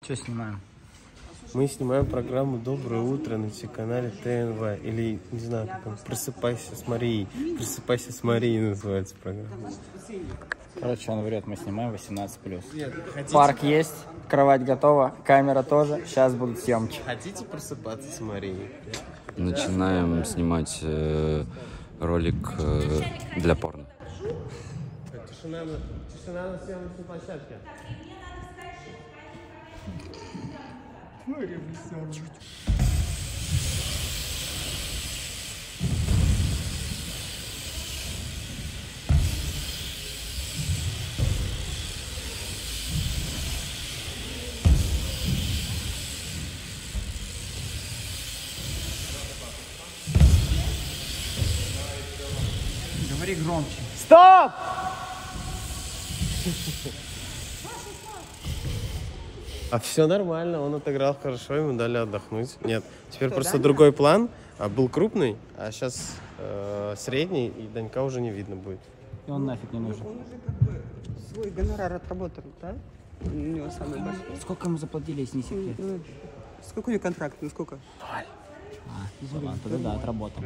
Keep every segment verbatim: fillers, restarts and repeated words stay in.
Что снимаем? Мы снимаем программу «Доброе утро» на телеканале ТНВ. Или, не знаю, как там, «Просыпайся с Марией». «Просыпайся с Марией» называется программа. Короче, он врет, мы снимаем восемнадцать плюс. Парк есть, кровать готова, камера тоже. Сейчас будут съемки. Хотите просыпаться с Марией? Начинаем снимать э, ролик э, для порно. Тишина на, тишина на съемочной площадке. Говори громче. Стоп! А все нормально, он отыграл хорошо, ему дали отдохнуть. Нет, теперь Что, просто да? другой план. А был крупный, а сейчас э, средний, и Данька уже не видно будет. И он нафиг не нужен. Он уже как бы свой гонорар отработал, да? У него самый большой. Сколько ему заплатили, если не секрет? Ну, сколько у него контракт? Ну сколько? А, ну ладно, тогда да, отработал.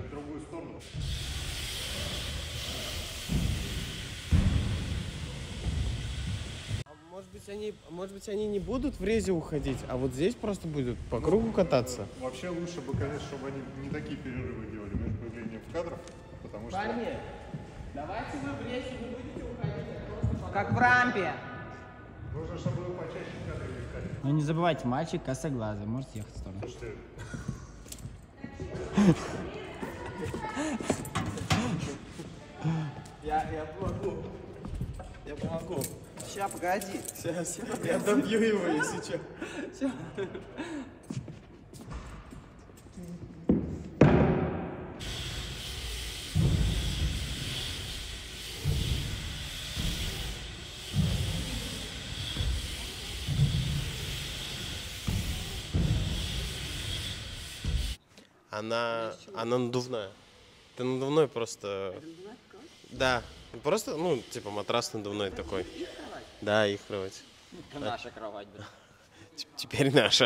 Может быть, они, может быть, они не будут в резе уходить, а вот здесь просто будут по кругу кататься. Вообще лучше бы, конечно, чтобы они не такие перерывы делали между появлением кадров, потому что... Парни, давайте вы в резе не будете уходить. Как в рампе. Нужно, чтобы вы почаще кадры искали. Ну не забывайте, мальчик косоглазый, можете ехать в сторону. Слушайте, Я, я помогу. Я помогу. Сейчас, погоди. Сейчас, я добью его, если что. Все. Она, она надувная. Это надувной просто... Да, просто, ну, типа матрас надувной такой. Да, их кровать. Это наша кровать, да. Теперь наша.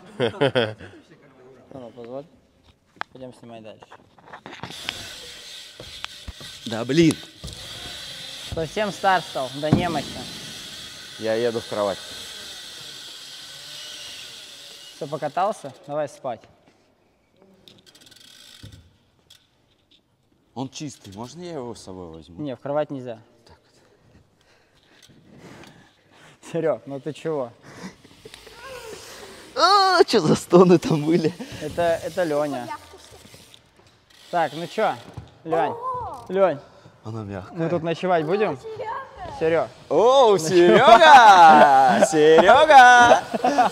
Ну, позволь. Пойдем снимать дальше. Да блин, Совсем стар стал, да немощно. я еду в кровать. Все, покатался? Давай спать. Он чистый, можно я его с собой возьму? Не, в кровать нельзя. Серег, ну ты чего? А, что за стоны там были? Это, это Леня. Так, ну чё, Лень, Лень, Она мягкая. мы тут ночевать будем? Серег. О, Серега! Серега!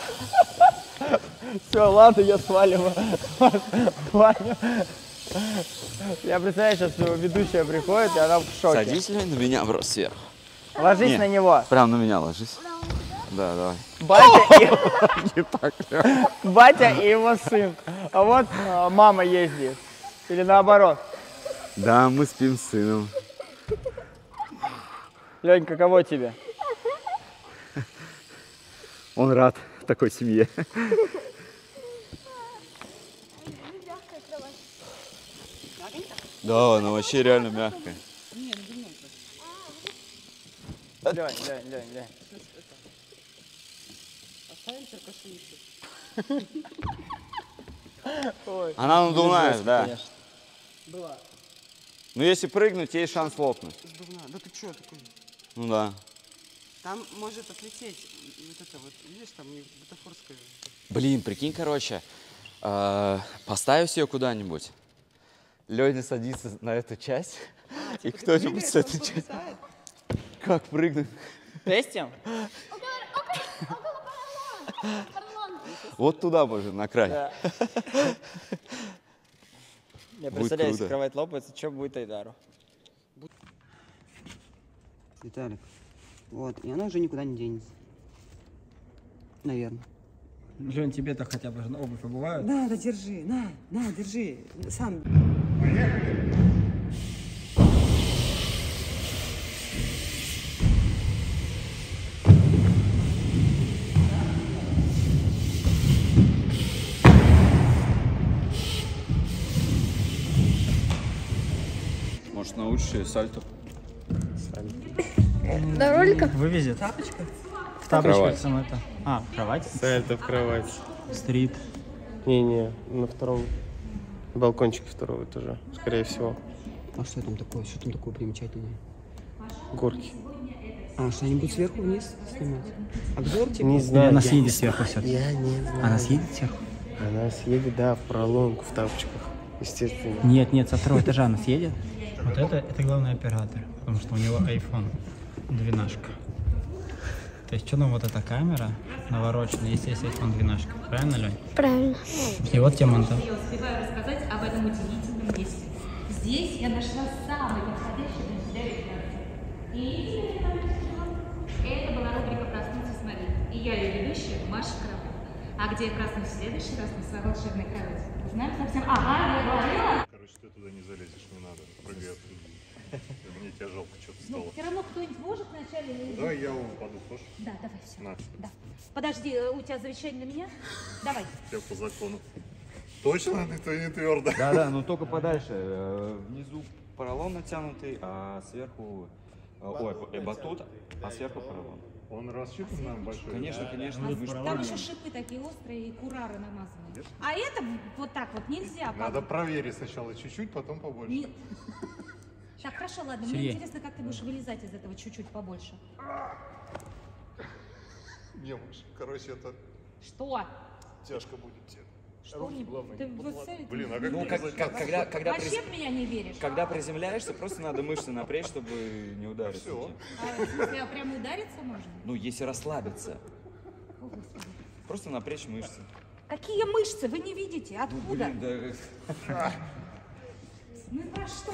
Все, ладно, я сваливаю. Сваливаю. Я представляю, сейчас ведущая приходит, и она в шоке. Садись, Лень, на меня просто сверху. Ложись Не, на него. Прям на меня ложись. Да, давай. Батя и, Не так. батя и его сын. А вот а, мама ездит. Или наоборот. Да, мы спим с сыном. Лень, каково тебе? Он рад такой семье. Да, она вообще реально мягкая. Лень, Лень, Лень, Лень. Оставим черкашу еще. Ой, Она надувная, да. конечно. Была. Но если прыгнуть, есть шанс лопнуть. Сдувная. Да ты что такой? Ну да. Там может отлететь вот это вот, видишь, там не бутафорская. Блин, прикинь, короче, э, поставишь ее куда-нибудь, Леня садится на эту часть, и кто-нибудь с этой части... Как прыгнуть? Тестим? Вот туда можно, на край. Да. Я Будет представляю, если круто. кровать лопается, что будет Айдару? Виталик. Вот, и она уже никуда не денется. Наверное. Лень, тебе-то хотя бы обувь обувают? На, да держи, на, на, держи. Сам. научишься сальто. На роликах? Вывезет. Тапочка? В тапочках Кровать. сам это. А, кровать? Сальто в кровать. Стрит. Не-не, на втором балкончике второго этажа, скорее всего. А что там такое? Что там такое примечательное? Горки. А, что они будут сверху вниз снимать? Обзор типа? Не Или знаю. она я съедет не сверху все-таки? Я не знаю. Она съедет сверху? Она съедет, да, в проломку, в тапочках, естественно. Нет, нет, со второго этажа она съедет. Вот это, это главный оператор, потому что у него iPhone двенашка. То есть, что нам вот эта камера навороченная, если есть iPhone двенашка. Правильно, Лёнь? Правильно. И вот тебе монтаж. Я успеваю рассказать об этом удивительном месте. Здесь я нашла самый подходящий для себя рекреацию. И это была рубрика «Проснуться с Марией». И я ее ведущая, Маша Карапова. А где я проснусь в следующий раз на своей волшебной кровати? Узнаем совсем... Ага, я говорила! Короче, ты туда не залезешь, не надо. Прыгай оттуда. Мне тебя жалко, что-то Ну, стало. все равно кто-нибудь может вначале... Давай я упаду, хочешь? Да, давай, все. На, Да. Подожди, э, у тебя завещание на меня? Давай. я по закону. Точно? Ты не твердо. Да, да, но только подальше. Э, Внизу поролон натянутый, а сверху... э, Ой, э, батут, а сверху поролон. Он рассчитан на большой? Конечно, конечно. мы ж Там еще шипы такие острые и курары намазаны. А это вот так вот нельзя. Надо проверить сначала чуть-чуть, потом побольше. Не- Так, хорошо, ладно. Мне Сергей. интересно, как ты будешь вылезать из этого чуть-чуть побольше. Не, Маш, короче, это Что? тяжко будет тебе. Что Руки, мне? главное, Ты не вот подкладывай. целый- Блин, а как Ну, мне как, залезть? как- когда, когда, Вообще приз- в меня не веришь? когда приземляешься, просто надо мышцы напрячь, чтобы не удариться. Всё. А, в смысле, а прям удариться можно? Ну, если расслабиться. Просто напрячь мышцы. Какие мышцы? Вы не видите? Откуда? Блин, да, Ну и про что?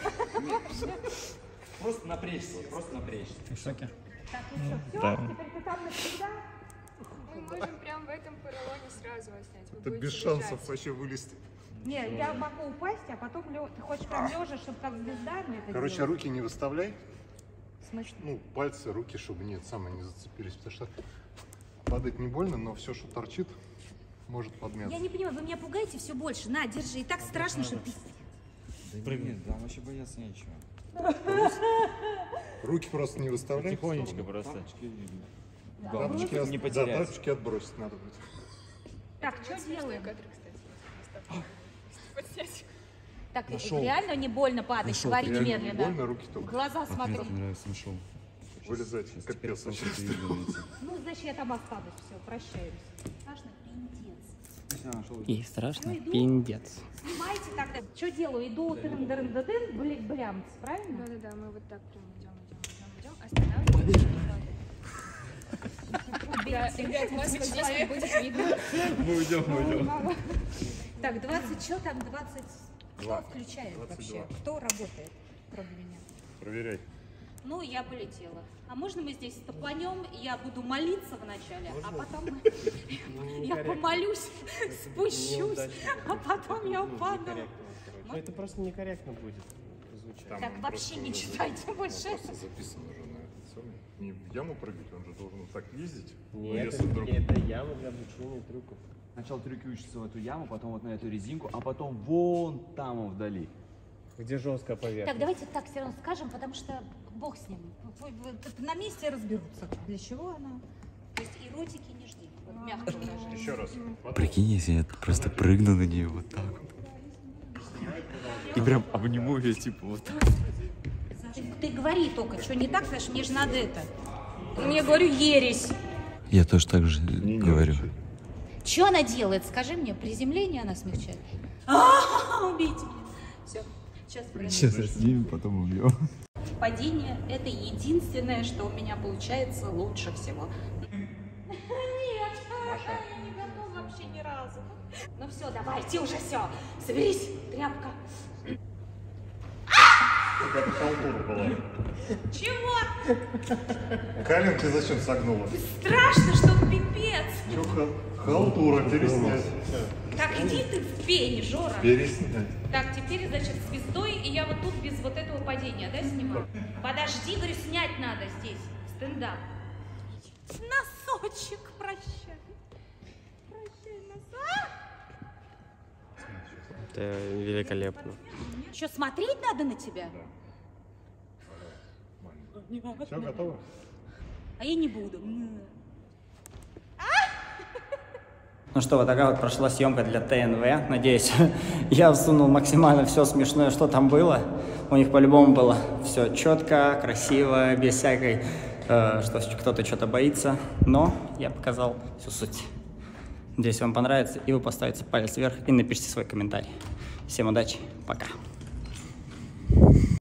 просто напрячься, просто напрячься. Ты в шоке? Так, ну что, все? Теперь ты там навсегда? Мы можем прям в этом поролоне сразу оснять. Вы Это будете без лежать. шансов вообще вылезти. Не, я могу упасть, а потом лё- ты хочешь прям лежа, чтобы как звезда мне это Короче, делать? руки не выставляй. В смысле? Ну, пальцы, руки, чтобы нет, самые не зацепились. Потому что падать не больно, но все, что торчит, может подмяться. Я не понимаю, вы меня пугаете все больше. На, держи. И так страшно, что пиздец. Да нет, там вообще бояться нечего. Руки просто не выставляй. Тихонечко просто. Тапочки, Тапочки, галочки не да, потерять. тапочки отбросить надо будет. Так, что делаем? Кадры, кстати. Подснять. Так, реально не больно падать, говори Реально не немедленно. больно, руки В только. глаза смотри. нравится, нашел. Вылезать, капец вообще. Ну, значит, я там останусь. Все, прощаюсь. Страшно, пиздец. Ей страшно? Ну, иду. Пиндец. Снимайте тогда. Что делаю? Иду тырын дырын дыдын, бля- блямц, правильно? Да-да-да, мы вот так прям идем, идем, идем, идем. Останавливаемся. Да, ребят, вас вот здесь не будет видно. Мы уйдем, мы уйдем. Так, двадцать, что там, двадцать? Кто Два. включает двадцать вообще? два. Кто работает, кроме меня? Проверяй. Ну, я полетела. А можно мы здесь стопанем, и я буду молиться вначале, а потом я помолюсь, спущусь, а потом я упаду. Ну, это просто некорректно будет звучать. Там Так, он вообще просто не уже- читайте он больше. просто записан уже на этот самый. Не в яму прыгать, он же должен вот так ездить. Но Нет, если это, вдруг... это яма для обучения трюков. Сначала трюки учатся в эту яму, потом вот на эту резинку, а потом вон там он вдали. Где жесткая поверхность. Так, давайте так все равно скажем, потому что бог с ним. Вы- вы- На месте разберутся, для чего она. То есть эротики не жди, вот мягко выражаясь. Еще раз. Прикинь, если я просто прыгну на нее вот так вот. И прям обниму ее, типа, вот так. Ты, ты говори только, что не так, потому что мне же надо это. Мне, говорю, ересь. Я тоже так же Не говорю. нервничай. Что она делает? Скажи мне, приземление она смягчает? А, убейте меня. Все, сейчас Сейчас снимем, потом убьем. Падение – это единственное, что у меня получается лучше всего. Нет, я не готова вообще ни разу. Ну все, давайте уже все. Соберись, тряпка. Какая-то халтура была. Чего? Коленки зачем согнула? Страшно, что пипец. Че халтура, переснять. Так, иди ты в пень, Жора. Переснять. Так, теперь, значит, звездой, и я вот тут без вот этого падения, да, снимаю? Подожди, говорю, снять надо здесь. Стендап. Носочек, прощай. Прощай, носочек. Это великолепно. Что, смотреть надо на тебя? понятно. Все, готово? А я не буду. Ну что, вот такая вот прошла съемка для ТНВ. Надеюсь, я всунул максимально все смешное, что там было. У них по-любому было все четко, красиво, без всякой, э, что кто-то что-то боится. Но я показал всю суть. Надеюсь, вам понравится, и вы поставите палец вверх и напишите свой комментарий. Всем удачи, пока.